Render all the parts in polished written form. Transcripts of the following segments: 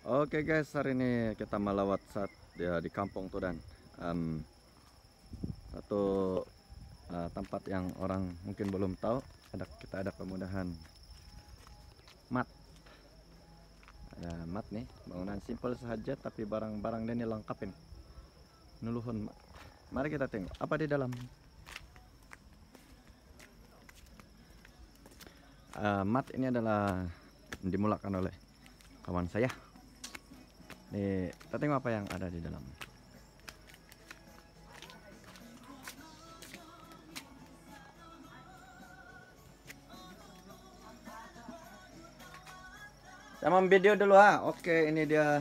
Oke guys, hari ini kita melawat di kampung Tudan. Satu tempat yang orang mungkin belum tahu. Kita ada kemudahan mat. Ada mat nih, bangunan simpel saja tapi barang-barang ini lengkapin. Nuluhun mat. Mari kita tengok apa di dalam. Mat ini adalah dimulakan oleh kawan saya. Nih, kita tengok apa yang ada di dalam. Sama video dulu ha. Oke, ini dia.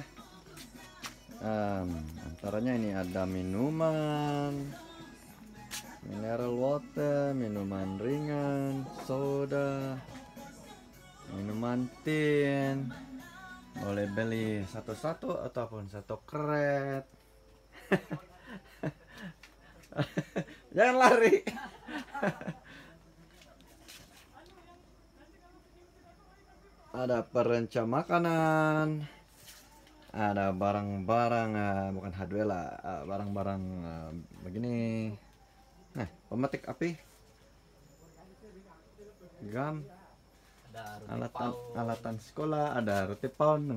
Antaranya ini ada minuman, mineral water, minuman ringan, soda, minuman tin. Boleh beli satu-satu ataupun satu kret. Jangan lari. Ada perencah makanan, ada barang-barang bukan hardware lah, barang-barang begini. Nah, pemetik api, gam, alatan sekolah, ada roti pound.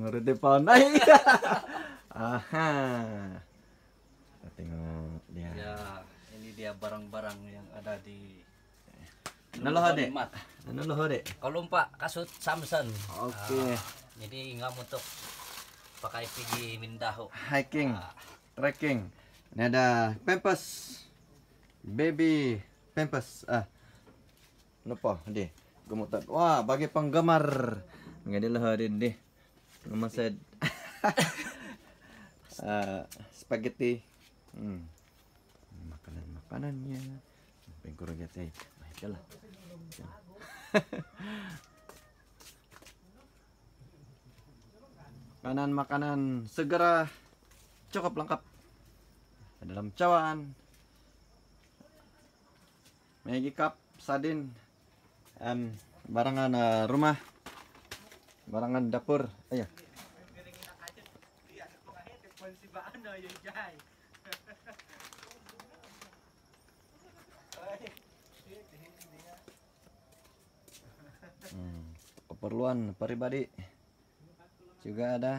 Aha, kita tengok dia. Ya, ini dia barang-barang yang ada di Nalohode. Nalohode. Kalau Pak kasut Samson. Oke. Jadi nggak untuk pakai pergi Mindaho. Hiking, trekking. Ini ada Pampers, baby Pampers. Lupa deh. Gemutan. Wah, bagi penggemar. Nggak dilaharin deh. Nama saya. Spaghetti. Makanannya. Pengkor gitu. Baiklah. Makanan segera cukup lengkap dalam cawan. Maggi cup, sardin, barangan rumah, barangan dapur. Ayo. Keperluan pribadi juga ada.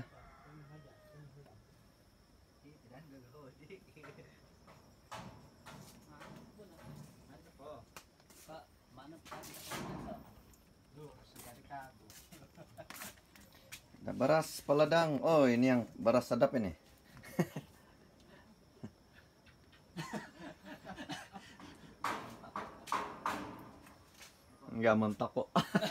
Ada beras peledang. Oh, ini yang beras sedap ini. Enggak mentok kok.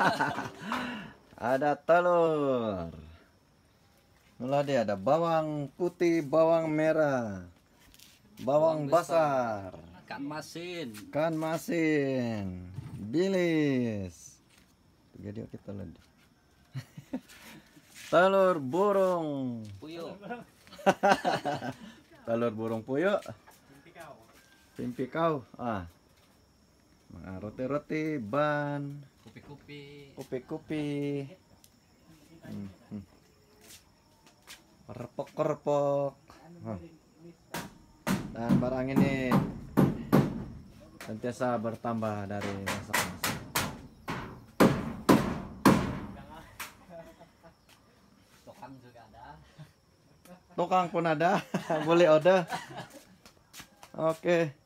Ada telur. Mulai dia ada bawang putih, bawang merah, bawang basar, Kan masin, bilis. Jadi kita lagi. Telur burung puyuh, telur burung puyuh, pimpikau, roti-roti, ban, kupi-kupi, kerpok-kerpok. Dan barang ini sentiasa bertambah dari masa ke masa. Tukang juga ada. Tukang pun ada. Boleh order. Oke.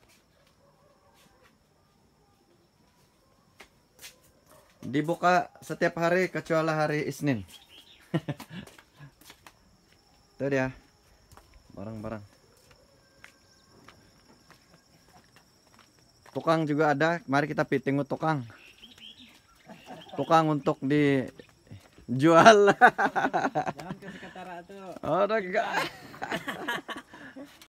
Dibuka setiap hari kecuali hari Isnin. Itu dia barang-barang. Tukang juga ada. Mari kita tengok tukang. Tukang untuk dijual. Jangan kasih kata tuh. Oh, enggak.